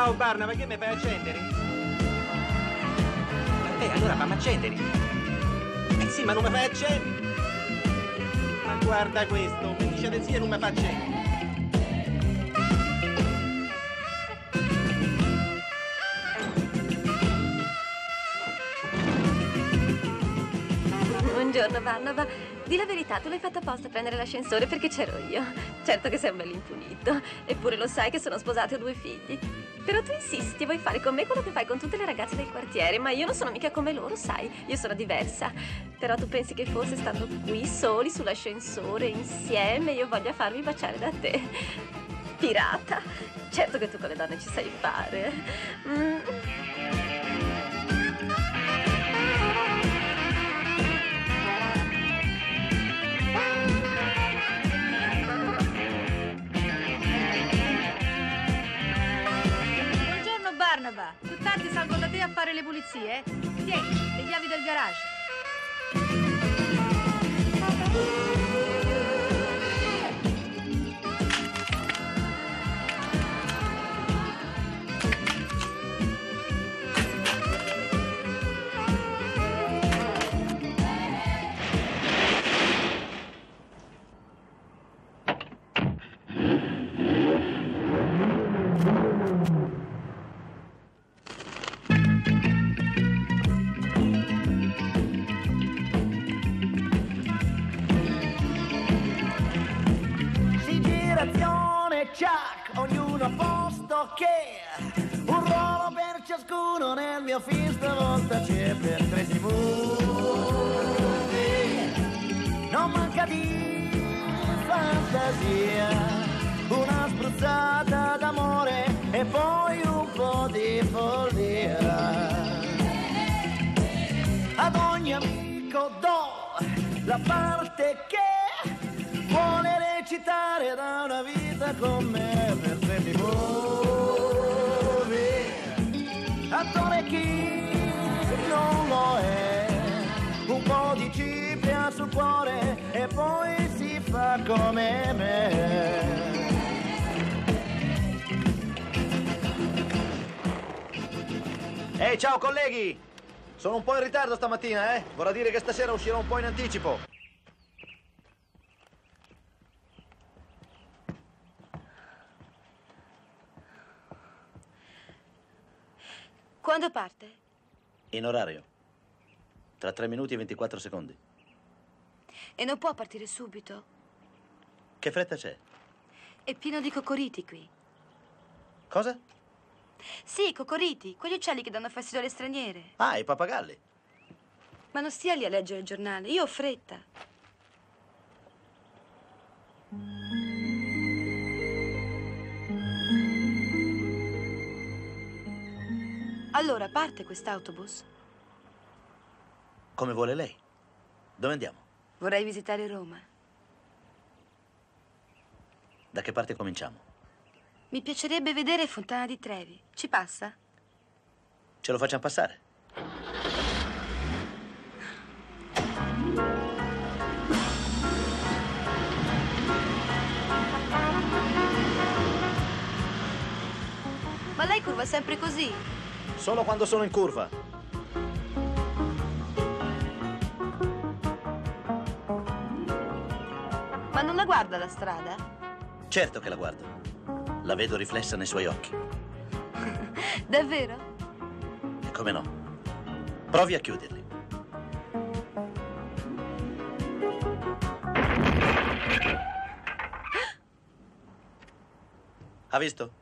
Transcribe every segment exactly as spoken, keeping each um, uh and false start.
Ciao Barnaba, che mi fai accendere? Eh, allora fammi accendere. Eh sì, ma non mi fai accendere. Ma guarda questo, mi dice di sì e non mi fa accendere. Buongiorno, Barnaba. Di la verità, tu l'hai fatta apposta a prendere l'ascensore perché c'ero io. Certo che sei un bel impunito. Eppure lo sai che sono sposata e ho due figli. Però tu insisti, vuoi fare con me quello che fai con tutte le ragazze del quartiere. Ma io non sono mica come loro, sai. Io sono diversa. Però tu pensi che forse stando qui soli sull'ascensore, insieme, io voglia farmi baciare da te. Pirata. Certo che tu con le donne ci sai fare. Mm. Barnaba, più tardi salgo da te a fare le pulizie. Tieni, le chiavi del garage. Chuck, ognuno a posto che un ruolo per ciascuno nel mio film stavolta c'è per tre tivù. Non manca di fantasia, una spruzzata d'amore e poi un po' di follia. Ad ogni amico do la parte che vuole recitare da una vita con me per tre tivù. Attore chi non lo è, un po' di cipria sul cuore e poi si fa come me. Ehi, ciao colleghi! Sono un po' in ritardo stamattina, eh? Vorrà dire che stasera uscirò un po' in anticipo. Quando parte? In orario. Tra tre minuti e ventiquattro secondi. E non può partire subito? Che fretta c'è? È pieno di cocoriti qui. Cosa? Sì, cocoriti, quegli uccelli che danno fastidio alle straniere. Ah, i pappagalli. Ma non stia lì a leggere il giornale, io ho fretta. Allora, parte quest'autobus? Come vuole lei. Dove andiamo? Vorrei visitare Roma. Da che parte cominciamo? Mi piacerebbe vedere Fontana di Trevi. Ci passa? Ce lo facciamo passare? Ma lei curva sempre così? Solo quando sono in curva. Ma non la guarda la strada? Certo che la guardo. La vedo riflessa nei suoi occhi. Davvero? E come no? Provi a chiuderli. Ha visto?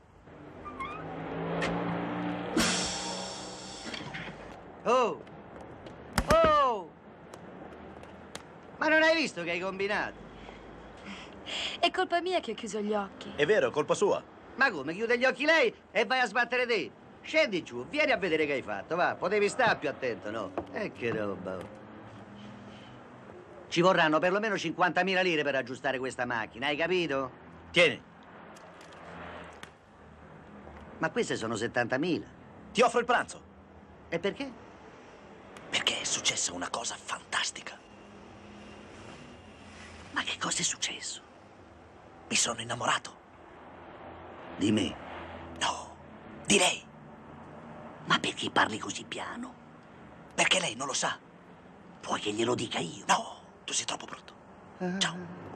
Oh! Oh! Ma non hai visto che hai combinato? È colpa mia che ho chiuso gli occhi. È vero, è colpa sua. Ma come, chiude gli occhi lei e vai a sbattere te? Scendi giù, vieni a vedere che hai fatto, va. Potevi stare più attento, no? E che roba. Ci vorranno perlomeno cinquantamila lire per aggiustare questa macchina, hai capito? Tieni. Ma queste sono settantamila. Ti offro il pranzo. E perché? Perché è successa una cosa fantastica. Ma che cosa è successo? Mi sono innamorato. Di me? No, Di lei. Ma perché parli così piano? Perché lei non lo sa. Vuoi che glielo dica io? No, tu sei troppo brutto. Ciao.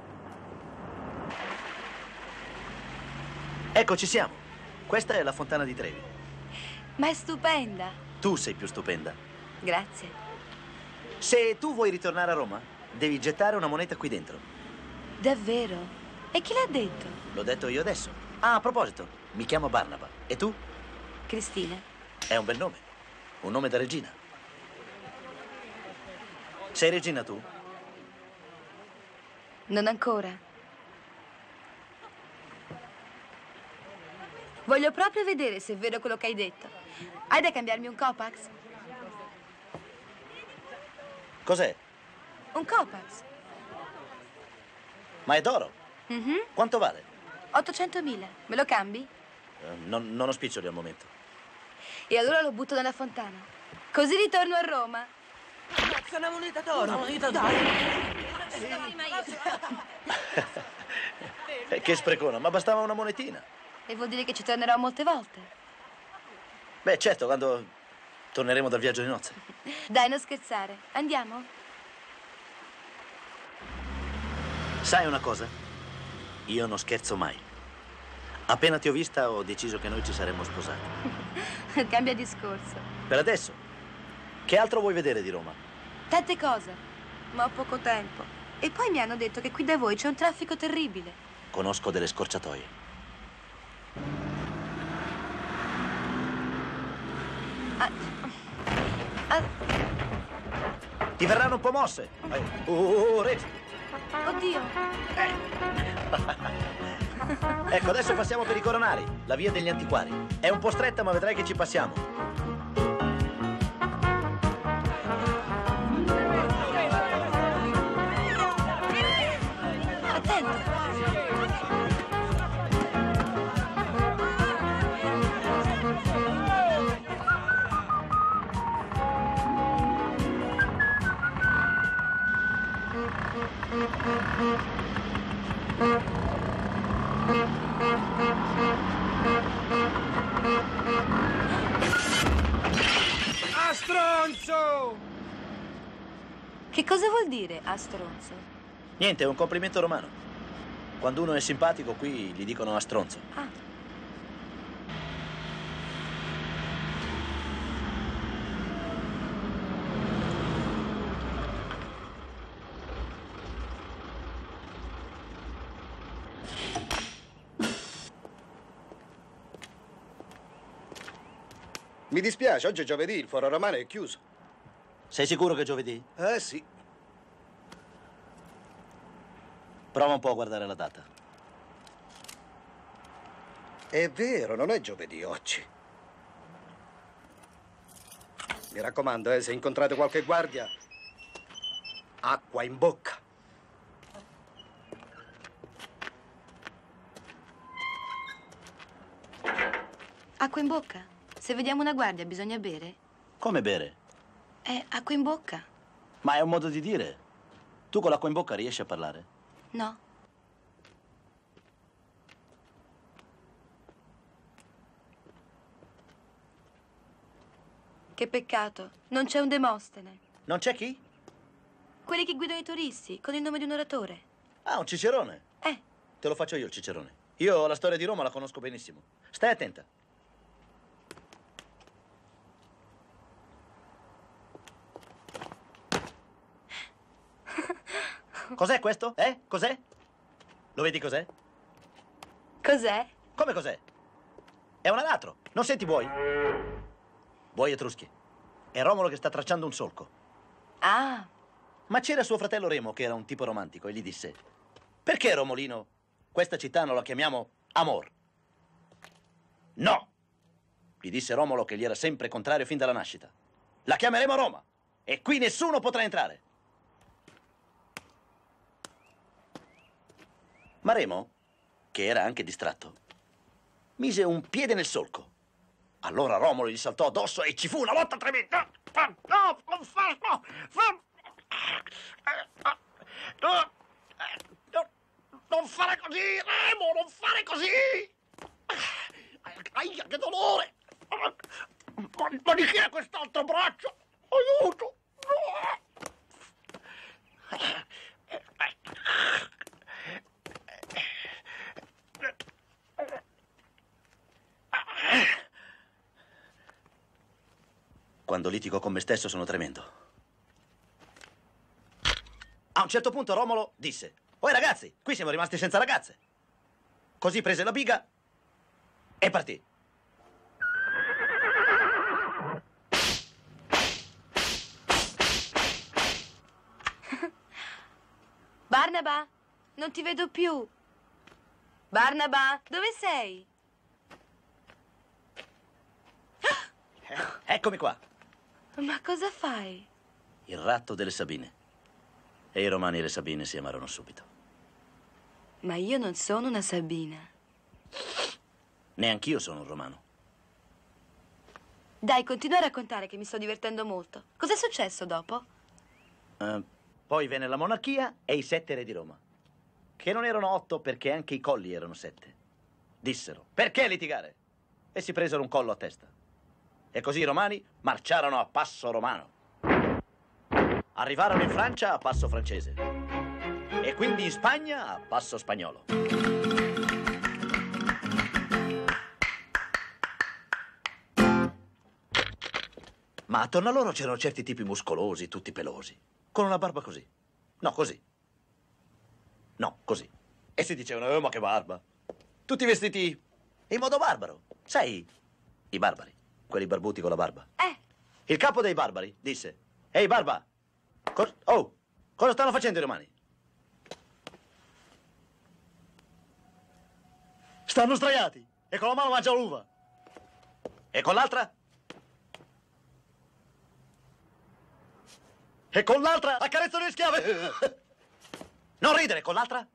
Ecco, ci siamo. Questa è la fontana di Trevi. Ma è stupenda. Tu sei più stupenda. Grazie. Se tu vuoi ritornare a Roma, devi gettare una moneta qui dentro. Davvero? E chi l'ha detto? L'ho detto io adesso. Ah, a proposito, mi chiamo Barnaba. E tu? Cristina. È un bel nome. Un nome da regina. Sei regina tu? Non ancora. Voglio proprio vedere se è vero quello che hai detto. Hai da cambiarmi un Copax? Cos'è? Un Copax. Ma è d'oro? Mhm. Quanto vale? ottocentomila. Me lo cambi? Eh, non, non ho spiccioli al momento. E allora lo butto nella fontana. Così ritorno a Roma. Cazzo, una moneta d'oro. Una moneta d'oro. Eh, che sprecona, ma bastava una monetina. E vuol dire che ci tornerò molte volte. Beh, certo, quando torneremo dal viaggio di nozze. Dai, non scherzare. Andiamo? Sai una cosa? Io non scherzo mai. Appena ti ho vista ho deciso che noi ci saremmo sposati. Cambia discorso. Per adesso, che altro vuoi vedere di Roma? Tante cose, ma ho poco tempo. E poi mi hanno detto che qui da voi c'è un traffico terribile. Conosco delle scorciatoie. Ah. Ah. Ti verranno un po' mosse. Eh, Oh, oh, oh, Reggi. Oddio. Ecco, adesso passiamo per i Coronari, la via degli antiquari. È un po' stretta, ma vedrai che ci passiamo. Attento. Ah, stronzo! Che cosa vuol dire a stronzo? Niente, è un complimento romano. Quando uno è simpatico, qui gli dicono a stronzo. Ah. Mi dispiace, oggi è giovedì, il foro romano è chiuso. Sei sicuro che è giovedì? Eh sì. Prova un po' a guardare la data. È vero, non è giovedì oggi. Mi raccomando, eh, se incontrate qualche guardia, acqua in bocca. Acqua in bocca? Se vediamo una guardia bisogna bere? Come bere? Eh, acqua in bocca? Ma è un modo di dire. Tu con l'acqua in bocca riesci a parlare? No. Che peccato, non c'è un Demostene. Non c'è chi? Quelli che guidano i turisti, con il nome di un oratore. Ah, un cicerone. Eh, Te lo faccio io il cicerone. Io la storia di Roma la conosco benissimo. Stai attenta. Cos'è questo? Eh? Cos'è? Lo vedi cos'è? cos'è? Come cos'è? È un aratro. Non senti buoi? Buoi etruschi. È Romolo che sta tracciando un solco. Ah, Ma c'era suo fratello Remo, che era un tipo romantico, e gli disse: perché, Romolino, questa città non la chiamiamo Amor? No! Gli disse Romolo, che gli era sempre contrario fin dalla nascita. La chiameremo Roma, e qui nessuno potrà entrare. Ma Remo, che era anche distratto, mise un piede nel solco. Allora Romolo gli saltò addosso e ci fu una lotta tremenda. No, no, non fare, no, no, no, non fare così, Remo, non fare così. Aia, che dolore. Ma di chi è quest'altro braccio? Aiuto! Quando litigo con me stesso sono tremendo. A un certo punto Romolo disse: «Oi ragazzi, qui siamo rimasti senza ragazze». Così prese la biga e partì. Barnaba, non ti vedo più. Barnaba, dove sei? Eh, eccomi qua. Ma cosa fai? Il ratto delle Sabine. E i romani e le Sabine si amarono subito. Ma io non sono una Sabina. Neanch'io sono un romano. Dai, continua a raccontare che mi sto divertendo molto. Cos'è successo dopo? Uh, poi venne la monarchia e i sette re di Roma. Che non erano otto perché anche i colli erano sette. Dissero: perché litigare? E si presero un collo a testa. E così i romani marciarono a passo romano. Arrivarono in Francia a passo francese. E quindi in Spagna a passo spagnolo. Ma attorno a loro c'erano certi tipi muscolosi, tutti pelosi, con una barba così. No, così. No, così. E si dicevano: oh, ma che barba. Tutti vestiti in modo barbaro. Sai, i barbari. Quelli barbuti con la barba. Eh. Il capo dei barbari disse: ehi, barba! Cos- oh, cosa stanno facendo i romani? Stanno sdraiati e con la mano mangiano l'uva. E con l'altra? E con l'altra accarezzano le schiave. Non ridere, con l'altra?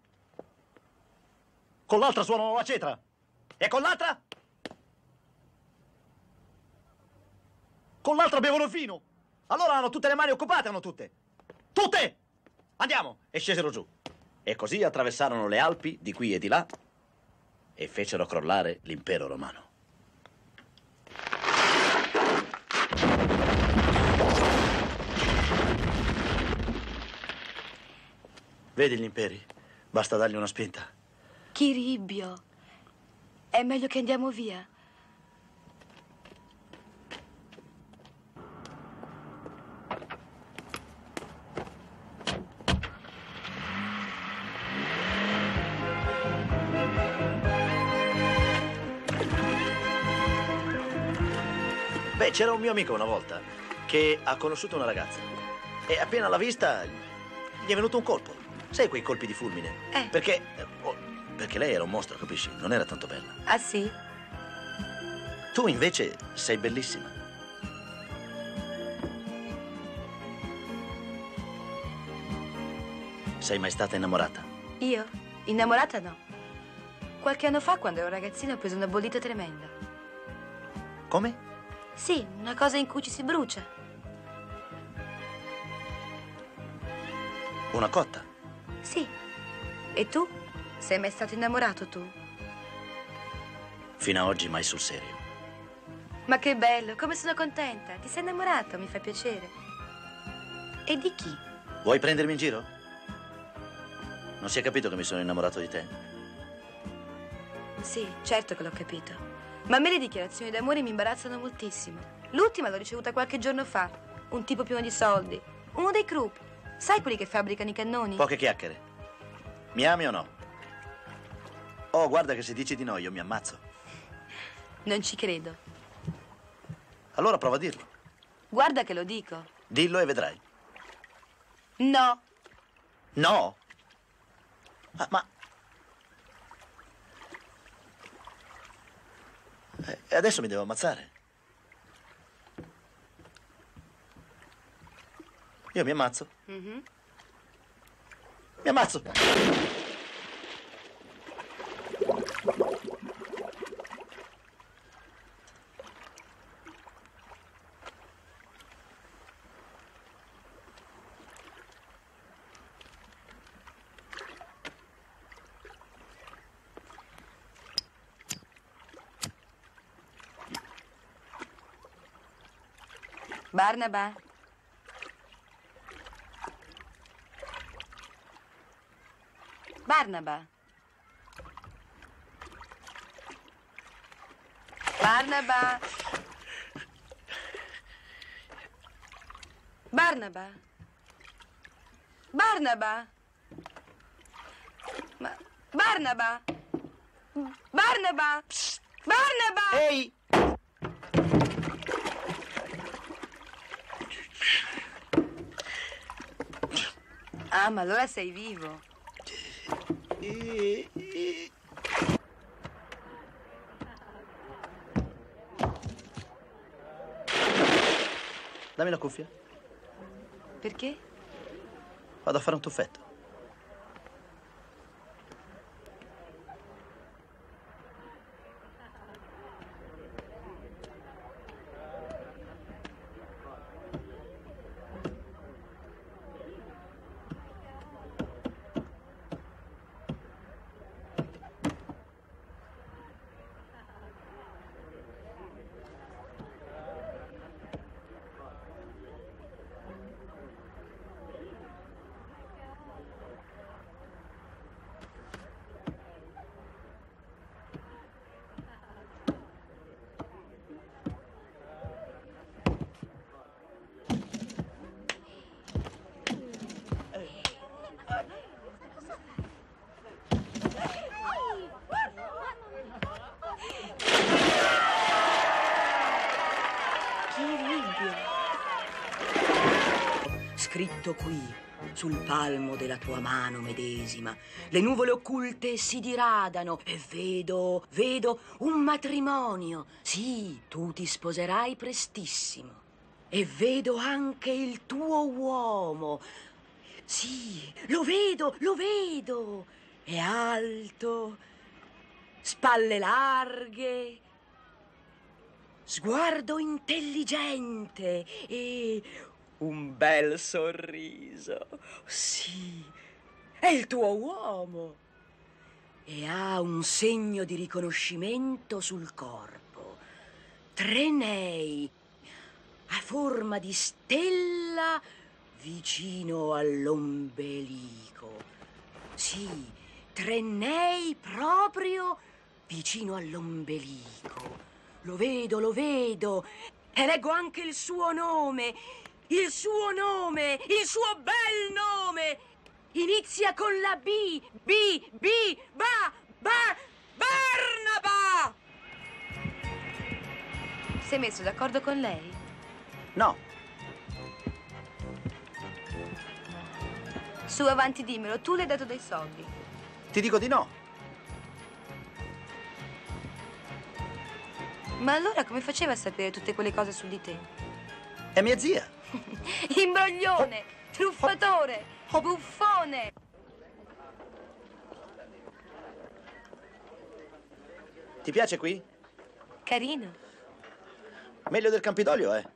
Con l'altra suonano la cetra. E con l'altra? Con l'altra bevono il vino. Allora hanno tutte le mani occupate, hanno tutte. Tutte! Andiamo! E scesero giù. E così attraversarono le Alpi di qui e di là e fecero crollare l'impero romano. Vedi gli imperi? Basta dargli una spinta. Chiribbio, è meglio che andiamo via. Beh, c'era un mio amico una volta che ha conosciuto una ragazza e appena l'ha vista gli è venuto un colpo. Sai quei colpi di fulmine? Eh. Perché, oh, perché lei era un mostro, capisci? Non era tanto bella. Ah, sì? Tu invece sei bellissima. Sei mai stata innamorata? Io? Innamorata no. Qualche anno fa, quando ero ragazzina, ho preso una bollita tremenda. Come? Sì, una cosa in cui ci si brucia. Una cotta? Sì. E tu? Sei mai stato innamorato tu? Fino a oggi mai sul serio. Ma che bello, come sono contenta. Ti sei innamorato, mi fa piacere. E di chi? Vuoi prendermi in giro? Non si è capito che mi sono innamorato di te? Sì, certo che l'ho capito. Ma a me le dichiarazioni d'amore mi imbarazzano moltissimo. L'ultima l'ho ricevuta qualche giorno fa. Un tipo pieno di soldi. Uno dei Krupp. Sai quelli che fabbricano i cannoni? Poche chiacchiere. Mi ami o no? Oh, guarda che se dici di no io mi ammazzo. Non ci credo. Allora prova a dirlo. Guarda che lo dico. Dillo e vedrai. No. No? Ah, ma... E adesso mi devo ammazzare. Io mi ammazzo. Mm-hmm. Mi ammazzo. Barnaba? Barnaba? Barnaba? Barnaba? Barnaba? Ma... Barnaba? Barnaba? Psst. Barnaba? Ehi! Ah, ma allora sei vivo. Dammi la cuffia. Perché? Vado a fare un tuffetto. Scritto qui, sul palmo della tua mano medesima, le nuvole occulte si diradano e vedo, vedo un matrimonio. Sì, tu ti sposerai prestissimo. E vedo anche il tuo uomo. Sì, lo vedo, lo vedo. È alto, spalle larghe, sguardo intelligente e un bel sorriso. Sì, è il tuo uomo. E ha un segno di riconoscimento sul corpo. Tre nei a forma di stella vicino all'ombelico. Sì, tre nei proprio vicino all'ombelico. Lo vedo, lo vedo. E leggo anche il suo nome. Il suo nome, il suo bel nome. Inizia con la B, B, B, ba, ba, Barnaba! Sei messo d'accordo con lei? No. Su, avanti, dimmelo. Tu le hai dato dei soldi. Ti dico di no. Ma allora come faceva a sapere tutte quelle cose su di te? È mia zia. Imbroglione, truffatore, buffone. Ti piace qui? Carino. Meglio del Campidoglio, eh?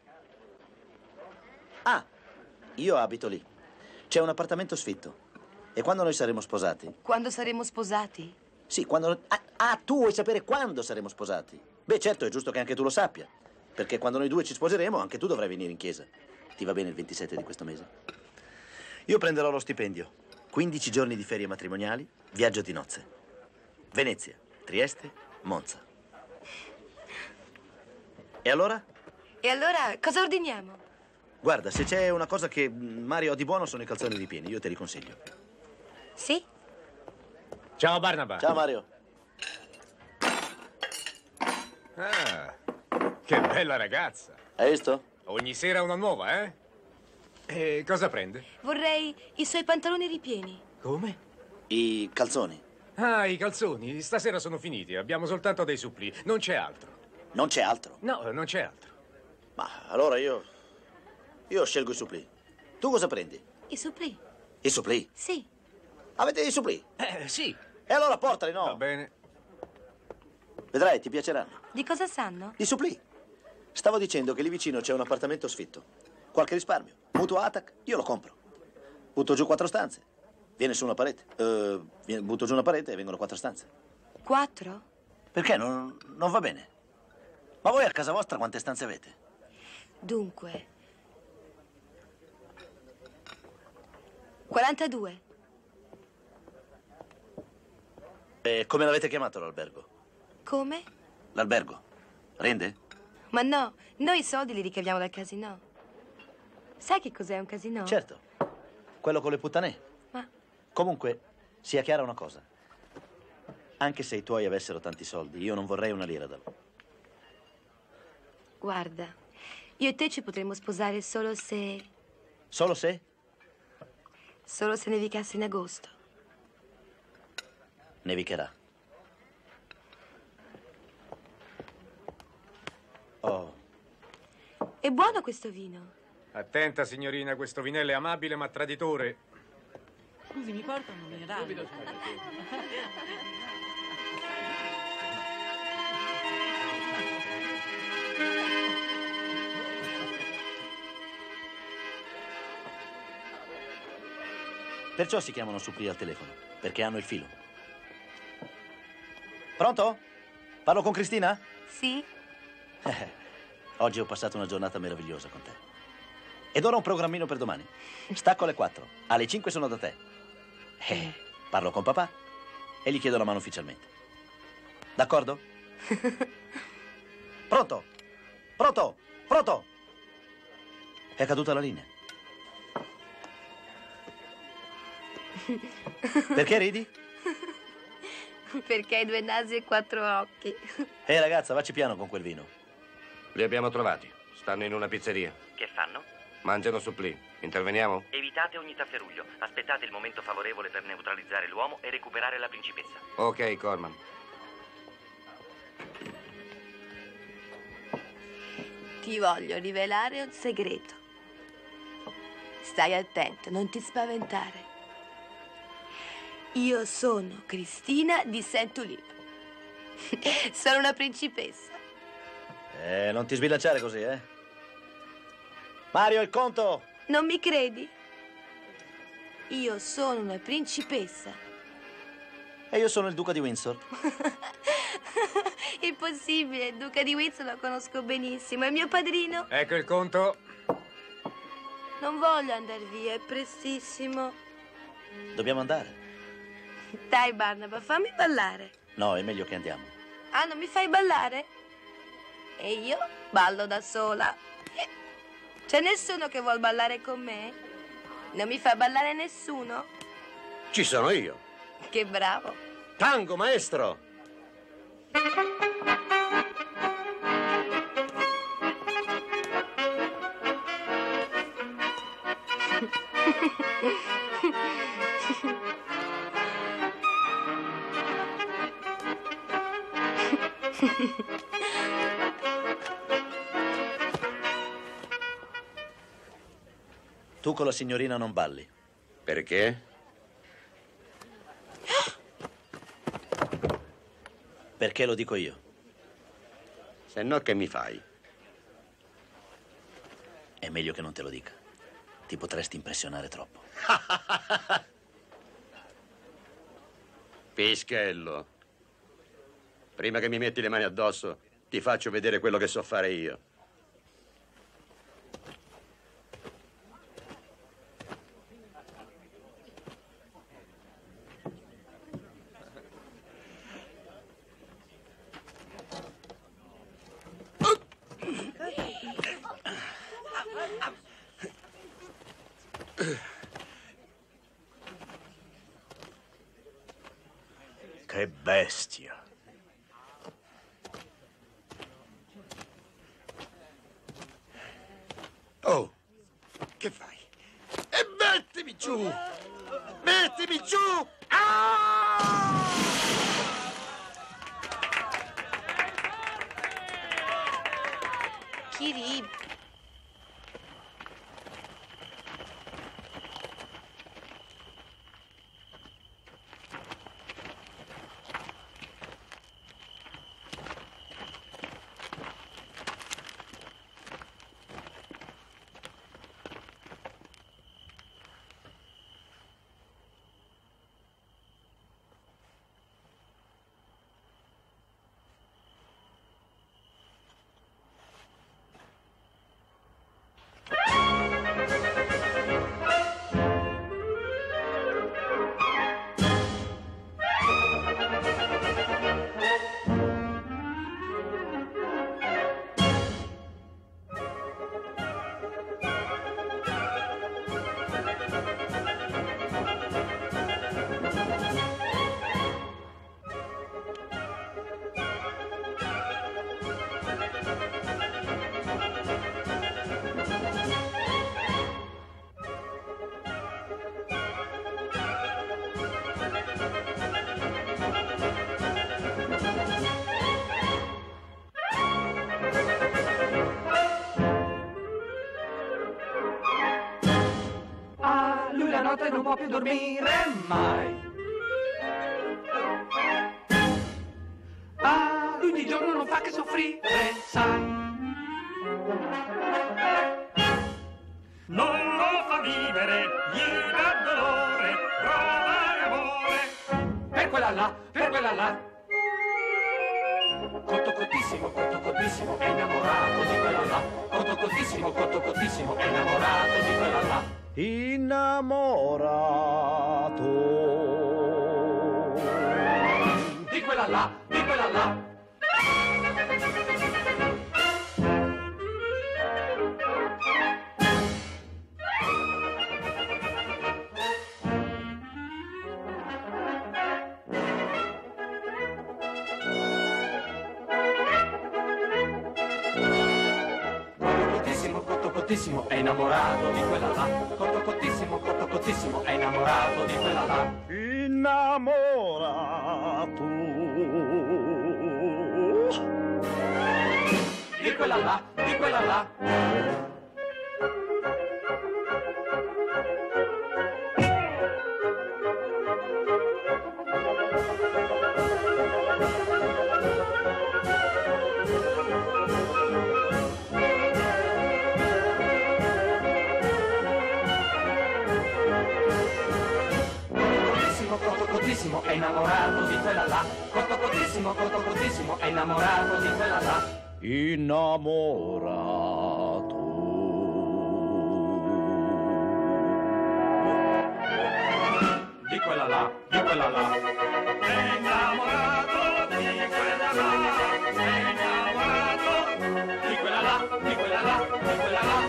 Ah, io abito lì. C'è un appartamento sfitto. E quando noi saremo sposati? Quando saremo sposati? Sì, quando... Ah, ah, tu vuoi sapere quando saremo sposati? Beh, certo, è giusto che anche tu lo sappia. Perché quando noi due ci sposeremo, anche tu dovrai venire in chiesa. Ti va bene il ventisette di questo mese? Io prenderò lo stipendio. quindici giorni di ferie matrimoniali, viaggio di nozze. Venezia, Trieste, Monza. E allora? E allora cosa ordiniamo? Guarda, se c'è una cosa che Mario ha di buono sono i calzoni ripieni, io te li consiglio. Sì? Ciao Barnaba. Ciao Mario. Ah, che bella ragazza. Hai visto? Ogni sera una nuova, eh? E cosa prende? Vorrei i suoi pantaloni ripieni. Come? I calzoni. Ah, i calzoni. Stasera sono finiti. Abbiamo soltanto dei supplì. Non c'è altro. Non c'è altro? No, non c'è altro. Ma allora io... Io scelgo i supplì. Tu cosa prendi? I supplì? I supplì? Sì. Avete i supplì? Eh, sì. E allora portali, no? Va bene. Vedrai, ti piaceranno. Di cosa sanno? I supplì. Stavo dicendo che lì vicino c'è un appartamento sfitto. Qualche risparmio. Mutuo Atac, io lo compro. Butto giù quattro stanze. Viene su una parete. Uh, viene, butto giù una parete e vengono quattro stanze. Quattro? Perché? Non, non va bene. Ma voi a casa vostra quante stanze avete? Dunque, quarantadue. E come l'avete chiamato l'albergo? Come? L'albergo. Rende? Ma no, noi i soldi li ricaviamo dal casino. Sai che cos'è un casino? Certo. Quello con le puttanè. Ma... Comunque, sia chiara una cosa. Anche se i tuoi avessero tanti soldi, io non vorrei una lira da loro. Guarda, io e te ci potremmo sposare solo se... Solo se? Solo se nevicasse in agosto. Nevicherà. Oh. È buono questo vino. Attenta, signorina, questo vinello è amabile ma traditore. Scusi, mi portano un minerale. Perciò si chiamano supplì al telefono, perché hanno il filo. Pronto? Parlo con Cristina? Sì. Eh, oggi ho passato una giornata meravigliosa con te. Ed ora un programmino per domani. Stacco alle quattro, alle cinque sono da te. Eh, parlo con papà e gli chiedo la mano ufficialmente. D'accordo? Pronto? Pronto? Pronto? È caduta la linea. Perché ridi? Perché hai due nasi e quattro occhi. Ehi ragazza, vacci piano con quel vino. Li abbiamo trovati. Stanno in una pizzeria. Che fanno? Mangiano supplì. Interveniamo? Evitate ogni tafferuglio. Aspettate il momento favorevole per neutralizzare l'uomo e recuperare la principessa. Ok, Corman. Ti voglio rivelare un segreto. Stai attento, non ti spaventare. Io sono Cristina di Saint-Tulip. Sono una principessa. Eh, non ti sbilanciare così, eh? Mario, il conto! Non mi credi? Io sono una principessa. E io sono il duca di Windsor. Impossibile, il duca di Windsor lo conosco benissimo. È mio padrino. Ecco il conto. Non voglio andare via, è prestissimo. Dobbiamo andare. Dai, Barnaba, fammi ballare. No, è meglio che andiamo. Ah, non mi fai ballare? E io ballo da sola. C'è nessuno che vuol ballare con me? Non mi fa ballare nessuno? Ci sono io. Che bravo. Tango, maestro. Tu con la signorina non balli. Perché? Perché lo dico io. Se no, che mi fai? È meglio che non te lo dica. Ti potresti impressionare troppo. Pischello. Prima che mi metti le mani addosso, ti faccio vedere quello che so fare io. Che bestia. Oh, che fai? E mettimi giù! Mettimi giù! Ah! Chi ride? notte non può più dormire mai. Ah, lui di giorno non fa che soffrire, sai. Non lo fa vivere, gli dà dolore, provare amore. Per quella là, per quella là. Cotto cottissimo, cotto cottissimo, è innamorato di quella là. Cotto cottissimo, cotto cottissimo, è innamorato di quella là. Innamorato di quella là, di quella là. Cottissimo è innamorato di quella là. Cotto cottissimo, cotto cottissimo è innamorato di quella là. Innamorato di quella là, di quella là. È innamorato di quella là. Cotto cottissimo, cotto cottissimo è innamorato di quella là. Innamorato di quella là, di quella là. È innamorato di quella là. È innamorato di quella là, di quella là, di quella là.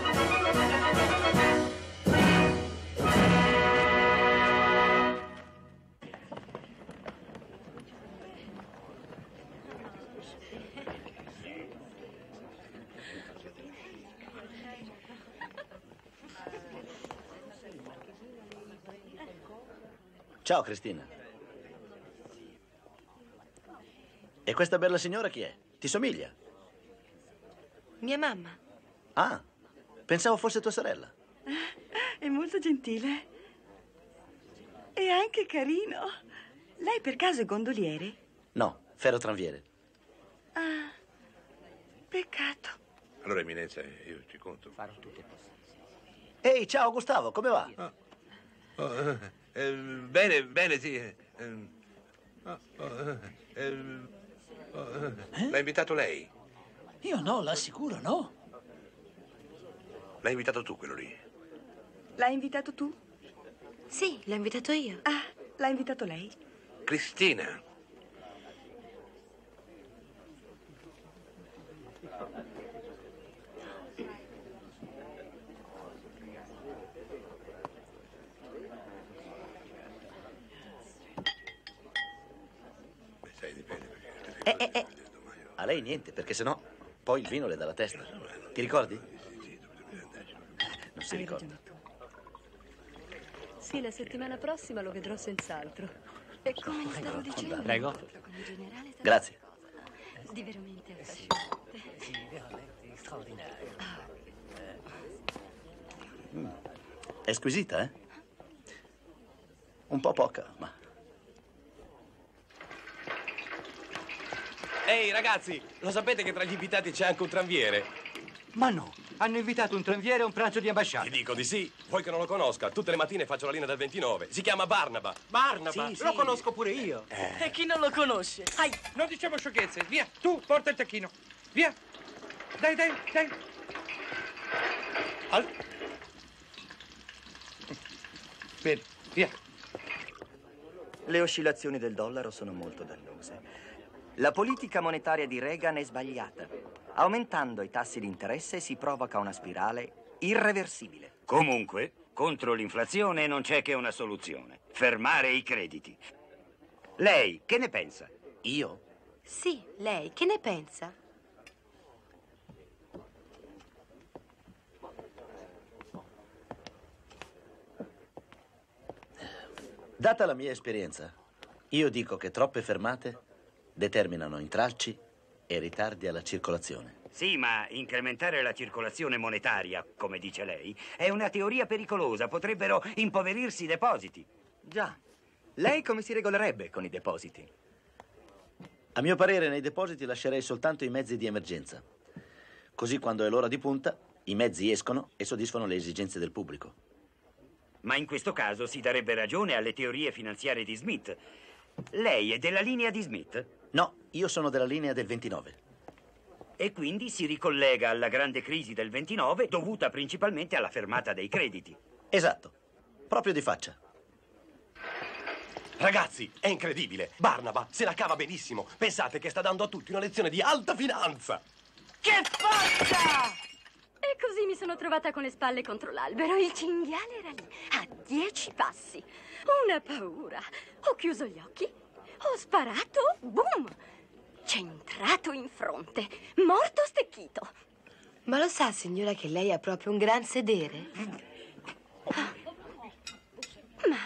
Ciao, Cristina. E questa bella signora chi è? Ti somiglia? Mia mamma. Ah, pensavo fosse tua sorella. È molto gentile. E anche carino. Lei per caso è gondoliere? No, ferrotranviere. Ah, peccato. Allora, Eminenza, io ci conto. Farò tutte Ehi, ciao Gustavo, come va? Ah. Oh, eh, eh, bene, bene, sì. Eh, oh, oh, eh, oh, eh. L'ha invitato lei? Io no, l'assicuro, no. L'hai invitato tu, quello lì? L'hai invitato tu? Sì, l'ho invitato io. Ah, l'ha invitato lei? Cristina. Eh, eh, eh. A lei niente, perché sennò poi il vino le dà la testa. Ti ricordi? Non si ricorda. Sì, la settimana prossima lo vedrò senz'altro. E come gli stavo dicendo? Prego. In generale, sta- Grazie. Di veramente affascinante. Mm. È squisita, eh? Un po' poca, ma... Ehi, ragazzi, lo sapete che tra gli invitati c'è anche un tranviere? Ma no, hanno invitato un tranviere a un pranzo di ambasciata. Ti dico di sì. Vuoi che non lo conosca? Tutte le mattine faccio la linea del ventinove. Si chiama Barnaba. Barnaba? Sì, Lo sì. conosco pure io. E chi non lo conosce? Ai, non diciamo sciocchezze. Via, tu porta il tacchino. Via. Dai, dai, dai. Al... Bene, via. Le oscillazioni del dollaro sono molto dannose. La politica monetaria di Reagan è sbagliata. Aumentando i tassi di interesse si provoca una spirale irreversibile. Comunque, contro l'inflazione non c'è che una soluzione: fermare i crediti. Lei che ne pensa? Io? Sì, lei che ne pensa? Data la mia esperienza, io dico che troppe fermate determinano intralci e ritardi alla circolazione. Sì, ma incrementare la circolazione monetaria, come dice lei, è una teoria pericolosa. Potrebbero impoverirsi i depositi. Già. Lei come si regolerebbe con i depositi? A mio parere, nei depositi lascerei soltanto i mezzi di emergenza. Così, quando è l'ora di punta, i mezzi escono e soddisfano le esigenze del pubblico. Ma in questo caso si darebbe ragione alle teorie finanziarie di Smith. Lei è della linea di Smith? No, io sono della linea del ventinove. E quindi si ricollega alla grande crisi del ventinove, dovuta principalmente alla fermata dei crediti. Esatto, proprio di faccia. Ragazzi, è incredibile. Barnaba se la cava benissimo. Pensate che sta dando a tutti una lezione di alta finanza. Che forza! E così mi sono trovata con le spalle contro l'albero. Il cinghiale era lì, a dieci passi. Una paura. Ho chiuso gli occhi, ho sparato, boom! Centrato in fronte, morto stecchito. Ma lo sa, signora, che lei ha proprio un gran sedere? Ma...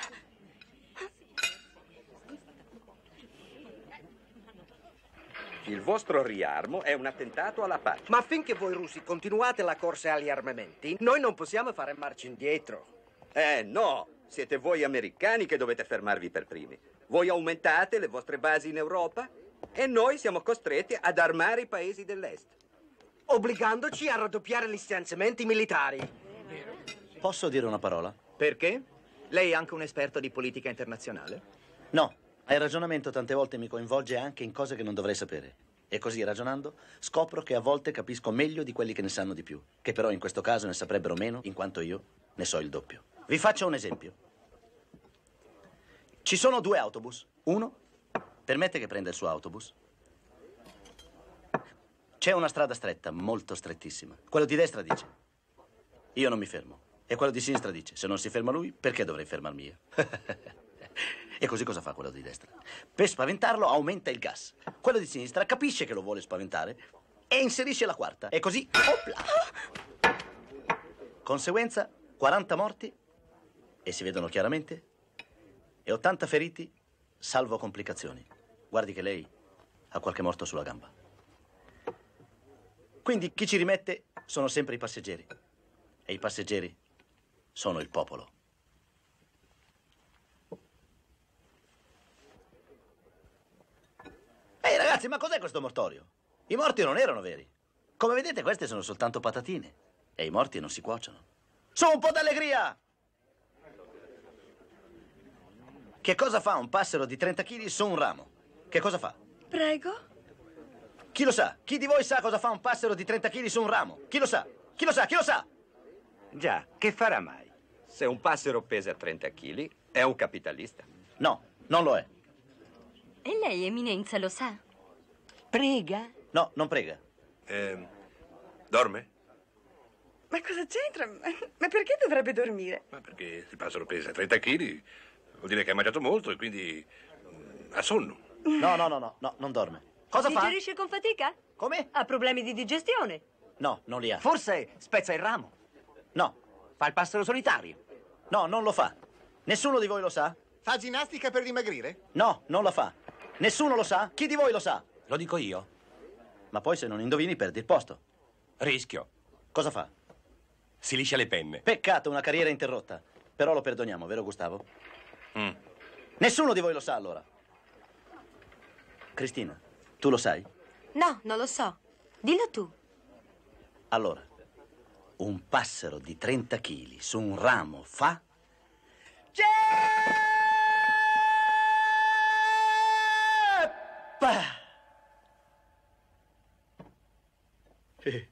Il vostro riarmo è un attentato alla pace. Ma finché voi russi continuate la corsa agli armamenti, noi non possiamo fare marcia indietro. Eh, no! Siete voi americani che dovete fermarvi per primi. Voi aumentate le vostre basi in Europa e noi siamo costretti ad armare i paesi dell'Est. Obbligandoci a raddoppiare gli stanziamenti militari. Posso dire una parola? Perché? Lei è anche un esperto di politica internazionale? No, il ragionamento tante volte mi coinvolge anche in cose che non dovrei sapere. E così, ragionando, scopro che a volte capisco meglio di quelli che ne sanno di più, che però in questo caso ne saprebbero meno, in quanto io ne so il doppio. Vi faccio un esempio. Ci sono due autobus. Uno permette che prenda il suo autobus. C'è una strada stretta, molto strettissima. Quello di destra dice: io non mi fermo. E quello di sinistra dice: se non si ferma lui, perché dovrei fermarmi io? E così cosa fa quello di destra? Per spaventarlo aumenta il gas. Quello di sinistra capisce che lo vuole spaventare e inserisce la quarta. E così, opla! Conseguenza, quaranta morti, e si vedono chiaramente, e ottanta feriti, salvo complicazioni. Guardi che lei ha qualche morto sulla gamba. Quindi chi ci rimette sono sempre i passeggeri. E i passeggeri sono il popolo. Ehi ragazzi, ma cos'è questo mortorio? I morti non erano veri. Come vedete, queste sono soltanto patatine. E i morti non si cuociono. Su, un po' d'allegria! Che cosa fa un passero di trenta chili su un ramo? Che cosa fa? Prego? Chi lo sa? Chi di voi sa cosa fa un passero di trenta chili su un ramo? Chi lo sa? Chi lo sa? Chi lo sa? Già, che farà mai? Se un passero pesa trenta chili, è un capitalista. No, non lo è. E lei, eminenza, lo sa? Prega? No, non prega. Eh, dorme? Ma cosa c'entra? Ma perché dovrebbe dormire? Ma perché il passero pesa trenta chili, vuol dire che ha mangiato molto e quindi mm, ha sonno. No, no, no, no, no, non dorme. Cosa fa? Digerisce con fatica? Come? Ha problemi di digestione? No, non li ha. Forse spezza il ramo. No. Fa il passero solitario. No, non lo fa. Nessuno di voi lo sa? Fa ginnastica per dimagrire? No, non la fa. Nessuno lo sa? Chi di voi lo sa? Lo dico io. Ma poi se non indovini perdi il posto. Rischio. Cosa fa? Si liscia le penne. Peccato, una carriera interrotta. Però lo perdoniamo, vero Gustavo? Mm. Nessuno di voi lo sa allora. Cristina, tu lo sai? No, non lo so. Dillo tu. Allora, un passero di trenta chili su un ramo fa... Ceppa! Eh.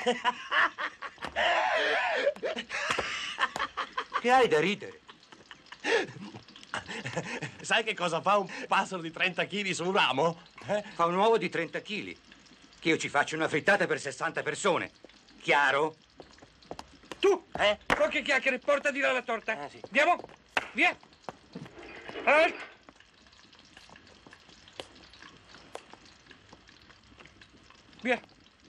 Che hai da ridere? Sai che cosa fa un passero di trenta chili su un ramo? Eh? Fa un uovo di trenta chili. Che io ci faccio una frittata per sessanta persone. Chiaro? Tu, eh? Poche chiacchiere, porta di là la torta. Ah, sì. Andiamo, via. Eh? Via.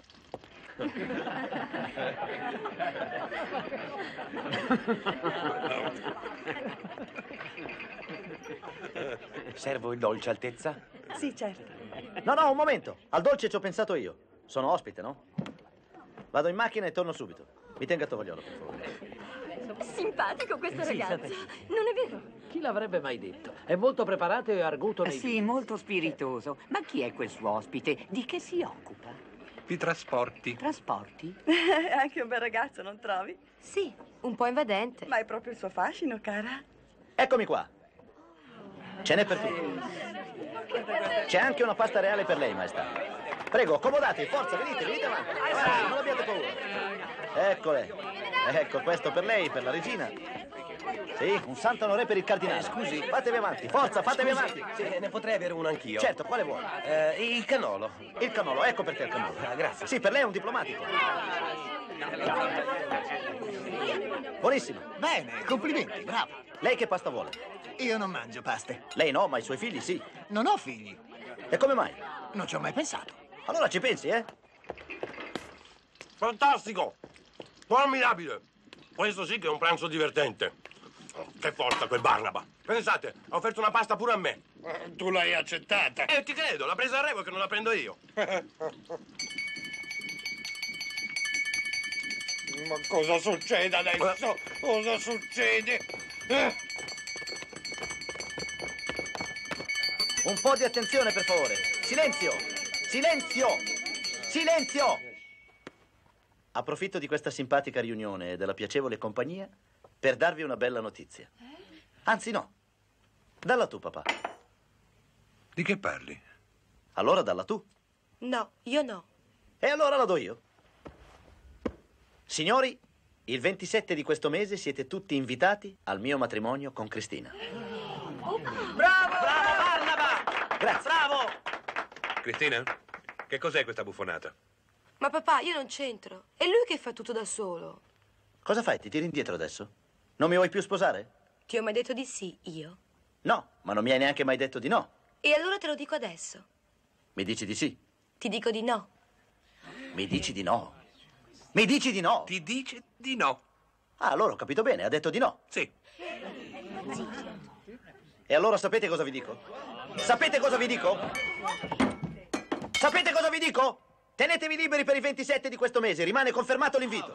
Servo il dolce, Altezza? Sì, certo. No, no, un momento. Al dolce ci ho pensato io. Sono ospite, no? Vado in macchina e torno subito. Mi tenga tovagliolo, per favore. Simpatico questo Sì, ragazzo. sapete. Non è vero? Chi l'avrebbe mai detto? È molto preparato e arguto nei... Sì, molto spiritoso. Ma chi è quel suo ospite? Di che si occupa? Di trasporti. Trasporti? È anche un bel ragazzo, non trovi? Sì, un po' invadente. Ma è proprio il suo fascino, cara. Eccomi qua. Ce n'è per tutti. C'è anche una pasta reale per lei, maestà. Prego, accomodatevi, forza, venite, venite avanti. Forza, non abbiate paura. Eccole. Ecco, questo per lei, per la regina. Sì, un santo onore per il cardinale. Eh, scusi. Fatevi avanti, forza, fatevi Scusi, avanti. Sì, ne potrei avere uno anch'io. Certo, quale vuole? Eh, il cannolo. Il cannolo, ecco per te il cannolo. Ah, grazie. Sì, per lei è un diplomatico. Buonissimo. Bene, complimenti, bravo. Lei che pasta vuole? Io non mangio paste. Lei no, ma i suoi figli sì. Non ho figli. E come mai? Non ci ho mai pensato. Allora ci pensi, eh? Fantastico! Formidabile! Questo sì che è un pranzo divertente. Che forza quel Barnaba. Pensate, ha offerto una pasta pure a me. Eh, tu l'hai accettata. Eh, ti credo, l'ha presa a Revo che non la prendo io. Ma cosa succede adesso? Cosa succede? Eh? Un po' di attenzione, per favore. Silenzio! Silenzio! Silenzio! Approfitto di questa simpatica riunione e della piacevole compagnia per darvi una bella notizia. Anzi, no. Dalla tu, papà. Di che parli? Allora dalla tu. No, io no. E allora la do io. Signori, il ventisette di questo mese siete tutti invitati al mio matrimonio con Cristina. Bravo! Bravo, Barnaba! Grazie. Bravo! Cristina, che cos'è questa buffonata? Ma papà, io non c'entro. È lui che fa tutto da solo. Cosa fai? Ti tiri indietro adesso? Non mi vuoi più sposare? Ti ho mai detto di sì, io? No, ma non mi hai neanche mai detto di no. E allora te lo dico adesso. Mi dici di sì. Ti dico di no. Mi dici di no. Mi dici di no. Ti dice di no. Ah, allora ho capito bene, ha detto di no. Sì. E allora sapete cosa vi dico? Sapete cosa vi dico? Sapete cosa vi dico? Tenetevi liberi per i ventisette di questo mese, rimane confermato l'invito.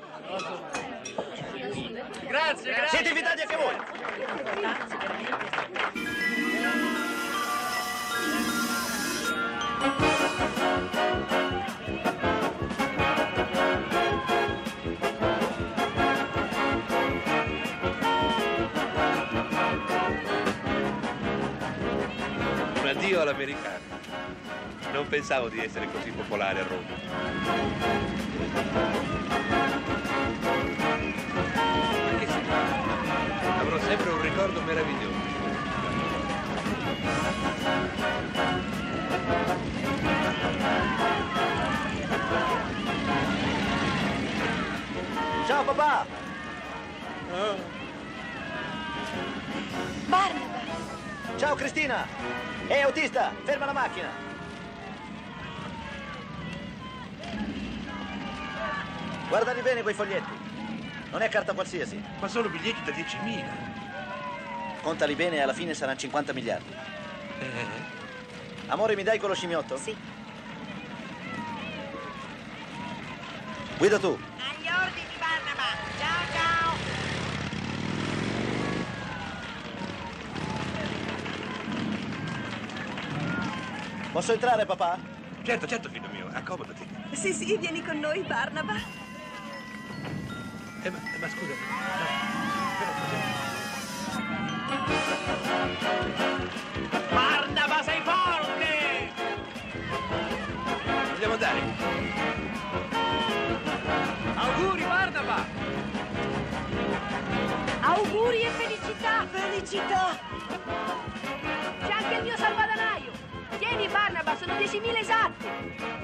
Grazie, grazie. Siete invitati anche voi. Un addio all'americano. Non pensavo di essere così popolare a Roma. Ma che si fa? Avrò sempre un ricordo meraviglioso. Ciao papà! Oh. Barnaba! Ciao Cristina! Ehi autista, ferma la macchina! Guardali bene quei foglietti. Non è carta qualsiasi. Ma sono biglietti da diecimila. Contali bene e alla fine saranno cinquanta miliardi. Eh. Amore, mi dai quello scimmiotto? Sì. Guida tu. Agli ordini, Barnaba. Ciao, ciao. Posso entrare, papà? Certo, certo, figlio mio, accomodati. Sì, sì, vieni con noi, Barnaba. Eh, ma, ma scusa, Barnaba, sei forte! vogliamo andare? città! C'è anche il mio salvadanaio! Tieni, Barnaba, sono diecimila esatti!